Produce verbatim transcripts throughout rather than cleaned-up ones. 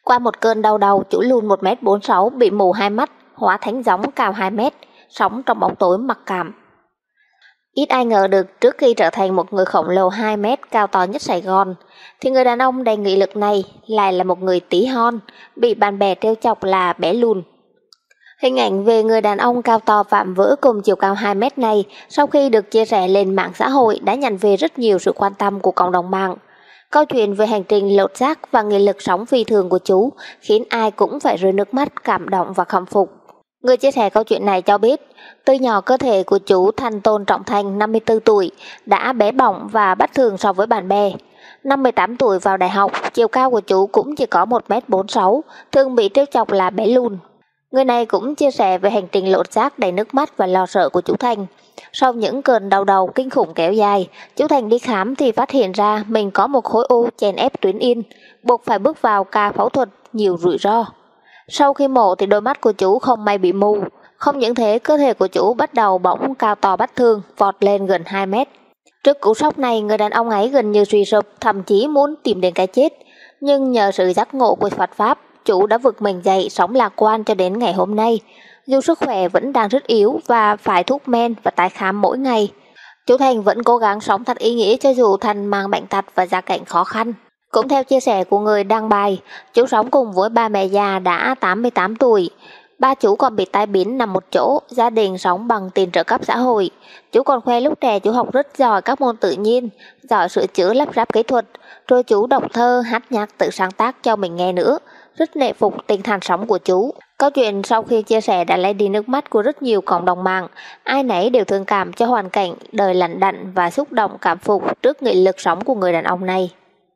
Qua một cơn đau đầu, chủ lùn một mét bốn mươi sáu bị mù hai mắt, hóa thánh gióng cao hai mét, sống trong bóng tối mặc cảm. Ít ai ngờ được trước khi trở thành một người khổng lồ hai mét cao to nhất Sài Gòn, thì người đàn ông đầy nghị lực này lại là một người tí hon, bị bạn bè trêu chọc là bé lùn. Hình ảnh về người đàn ông cao to vạm vỡ cùng chiều cao hai mét này sau khi được chia sẻ lên mạng xã hội đã nhận về rất nhiều sự quan tâm của cộng đồng mạng. Câu chuyện về hành trình lột xác và nghị lực sống phi thường của chú khiến ai cũng phải rơi nước mắt cảm động và khâm phục. Người chia sẻ câu chuyện này cho biết, từ nhỏ cơ thể của chú Thanh Tôn Trọng Thành năm mươi tư tuổi đã bé bỏng và bất thường so với bạn bè. Năm mười tám tuổi vào đại học, chiều cao của chú cũng chỉ có một mét bốn mươi sáu, thường bị trêu chọc là bé lùn. Người này cũng chia sẻ về hành trình lột xác đầy nước mắt và lo sợ của chú Thành. Sau những cơn đau đầu kinh khủng kéo dài, chú Thành đi khám thì phát hiện ra mình có một khối u chèn ép tuyến yên, buộc phải bước vào ca phẫu thuật nhiều rủi ro. Sau khi mổ thì đôi mắt của chú không may bị mù. Không những thế, cơ thể của chú bắt đầu bỗng cao to bất thường, vọt lên gần hai mét. Trước cú sốc này, người đàn ông ấy gần như suy sụp, thậm chí muốn tìm đến cái chết. Nhưng nhờ sự giác ngộ của Phật Pháp, chú đã vực mình dậy, sống lạc quan cho đến ngày hôm nay. Dù sức khỏe vẫn đang rất yếu và phải thuốc men và tái khám mỗi ngày, chú Thành vẫn cố gắng sống thật ý nghĩa cho dù Thành mang bệnh tật và gia cảnh khó khăn. Cũng theo chia sẻ của người đăng bài, chú sống cùng với ba mẹ già đã tám mươi tám tuổi. Ba chú còn bị tai biến nằm một chỗ, gia đình sống bằng tiền trợ cấp xã hội. Chú còn khoe lúc trẻ chú học rất giỏi các môn tự nhiên, giỏi sửa chữa lắp ráp kỹ thuật, rồi chú đọc thơ, hát nhạc tự sáng tác cho mình nghe nữa. Rất nể phục tinh thần sống của chú. Câu chuyện sau khi chia sẻ đã lấy đi nước mắt của rất nhiều cộng đồng mạng. Ai nấy đều thương cảm cho hoàn cảnh đời lận đận và xúc động cảm phục trước nghị lực sống của người đàn ông này.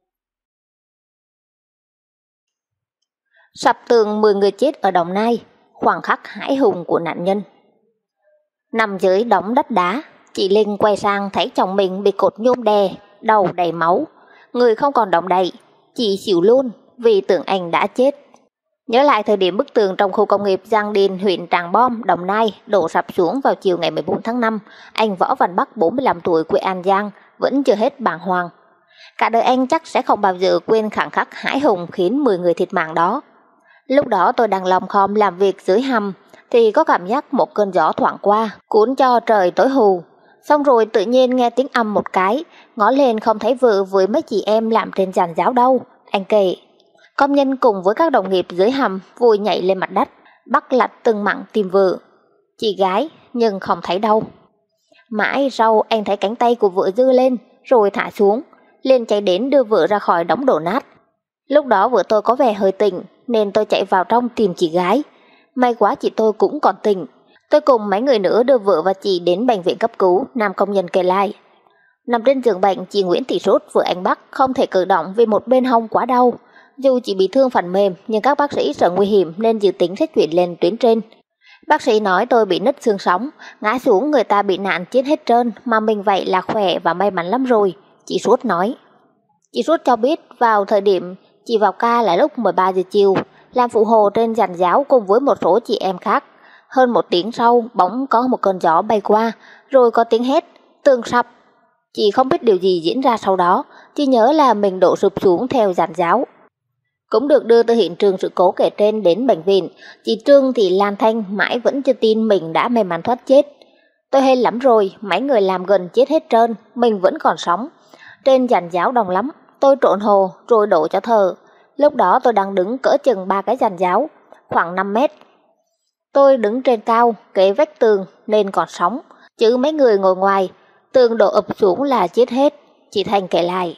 Sập tường mười người chết ở Đồng Nai, khoảnh khắc hãi hùng của nạn nhân. Nằm dưới đống đất đá, chị Linh quay sang thấy chồng mình bị cột nhôm đè, đầu đầy máu, người không còn động đậy. Chị xỉu luôn vì tưởng anh đã chết. Nhớ lại thời điểm bức tường trong khu công nghiệp Giang Điền, huyện Tràng Bom, Đồng Nai đổ sập xuống vào chiều ngày mười bốn tháng năm, anh Võ Văn Bắc, bốn mươi lăm tuổi, quê An Giang, vẫn chưa hết bàng hoàng. Cả đời anh chắc sẽ không bao giờ quên khoảnh khắc hãi hùng khiến mười người thiệt mạng đó. Lúc đó tôi đang lom khom làm việc dưới hầm thì có cảm giác một cơn gió thoảng qua, cuốn cho trời tối hù. Xong rồi tự nhiên nghe tiếng ầm một cái, ngó lên không thấy vợ với mấy chị em làm trên giàn giáo đâu, anh kể. Công nhân cùng với các đồng nghiệp dưới hầm vui nhảy lên mặt đất, bắt lạch từng mặng tìm vợ, chị gái, nhưng không thấy đâu. Mãi sau anh thấy cánh tay của vợ giơ lên rồi thả xuống, liền chạy đến đưa vợ ra khỏi đống đổ nát. Lúc đó vợ tôi có vẻ hơi tỉnh nên tôi chạy vào trong tìm chị gái. May quá chị tôi cũng còn tỉnh. Tôi cùng mấy người nữa đưa vợ và chị đến bệnh viện cấp cứu, nam công nhân kể lại. Nằm trên giường bệnh, chị Nguyễn Thị Sốt, vợ anh Bắc, không thể cử động vì một bên hông quá đau. Dù chỉ bị thương phần mềm nhưng các bác sĩ sợ nguy hiểm nên dự tính sẽ chuyển lên tuyến trên. Bác sĩ nói tôi bị nứt xương sống, ngã xuống người ta bị nạn chết hết trơn, mà mình vậy là khỏe và may mắn lắm rồi, chị Sốt nói. Chị Sốt cho biết vào thời điểm chị vào ca là lúc mười ba giờ chiều, làm phụ hồ trên giàn giáo cùng với một số chị em khác. Hơn một tiếng sau, bỗng có một cơn gió bay qua, rồi có tiếng hét, tường sập. Chị không biết điều gì diễn ra sau đó, chỉ nhớ là mình đổ sụp xuống theo giàn giáo. Cũng được đưa từ hiện trường sự cố kể trên đến bệnh viện, chị Trương Thị Lan Thanh mãi vẫn chưa tin mình đã may mắn thoát chết. Tôi hên lắm rồi, mấy người làm gần chết hết trơn, mình vẫn còn sống. Trên giàn giáo đông lắm, tôi trộn hồ rồi đổ cho thờ. Lúc đó tôi đang đứng cỡ chừng ba cái giàn giáo, khoảng năm mét. Tôi đứng trên cao, kế vách tường nên còn sống, chứ mấy người ngồi ngoài, tường đổ ập xuống là chết hết, chị Thanh kể lại.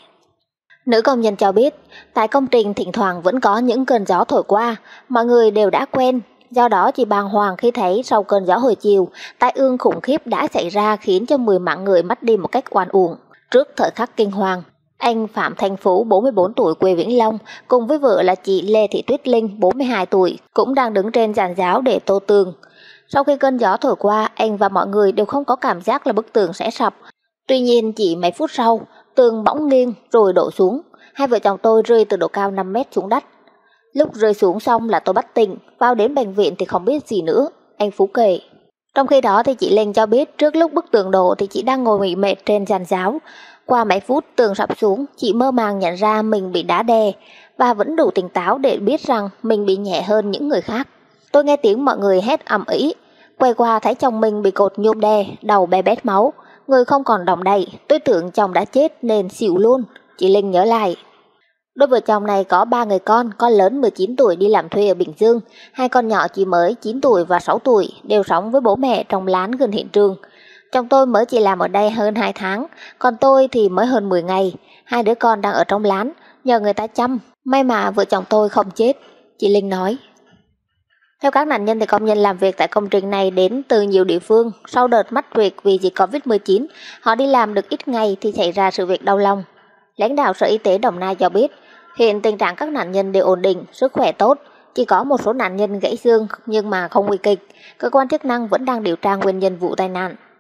Nữ công nhân cho biết, tại công trình thỉnh thoảng vẫn có những cơn gió thổi qua, mọi người đều đã quen, do đó chỉ bàng hoàng khi thấy sau cơn gió hồi chiều, tai ương khủng khiếp đã xảy ra khiến cho mười mạng người mất đi một cách oan uổng. Trước thời khắc kinh hoàng, anh Phạm Thanh Phú, bốn mươi bốn tuổi, quê Vĩnh Long, cùng với vợ là chị Lê Thị Tuyết Linh, bốn mươi hai tuổi, cũng đang đứng trên giàn giáo để tô tường. Sau khi cơn gió thổi qua, anh và mọi người đều không có cảm giác là bức tường sẽ sập. Tuy nhiên chỉ mấy phút sau, tường bỗng nghiêng rồi đổ xuống. Hai vợ chồng tôi rơi từ độ cao năm mét xuống đất. Lúc rơi xuống xong là tôi bất tỉnh, vào đến bệnh viện thì không biết gì nữa, anh Phú kể. Trong khi đó thì chị Linh cho biết trước lúc bức tường đổ thì chị đang ngồi nghỉ mệt trên giàn giáo. Qua mấy phút tường sập xuống, chị mơ màng nhận ra mình bị đá đè, và vẫn đủ tỉnh táo để biết rằng mình bị nhẹ hơn những người khác. Tôi nghe tiếng mọi người hét ầm ĩ, quay qua thấy chồng mình bị cột nhôm đè, đầu be bét máu, người không còn động đậy. Tôi tưởng chồng đã chết nên xỉu luôn. Chị Linh nhớ lại. Đôi vợ chồng này có ba người con, con lớn mười chín tuổi đi làm thuê ở Bình Dương, hai con nhỏ chỉ mới chín tuổi và sáu tuổi, đều sống với bố mẹ trong lán gần hiện trường. Chồng tôi mới chỉ làm ở đây hơn hai tháng, còn tôi thì mới hơn mười ngày, hai đứa con đang ở trong lán, nhờ người ta chăm, may mà vợ chồng tôi không chết, chị Linh nói. Theo các nạn nhân thì công nhân làm việc tại công trình này đến từ nhiều địa phương. Sau đợt mắc việc vì dịch Covid mười chín, họ đi làm được ít ngày thì xảy ra sự việc đau lòng. Lãnh đạo Sở Y tế Đồng Nai cho biết, hiện tình trạng các nạn nhân đều ổn định, sức khỏe tốt, chỉ có một số nạn nhân gãy xương nhưng mà không nguy kịch. Cơ quan chức năng vẫn đang điều tra nguyên nhân vụ tai nạn.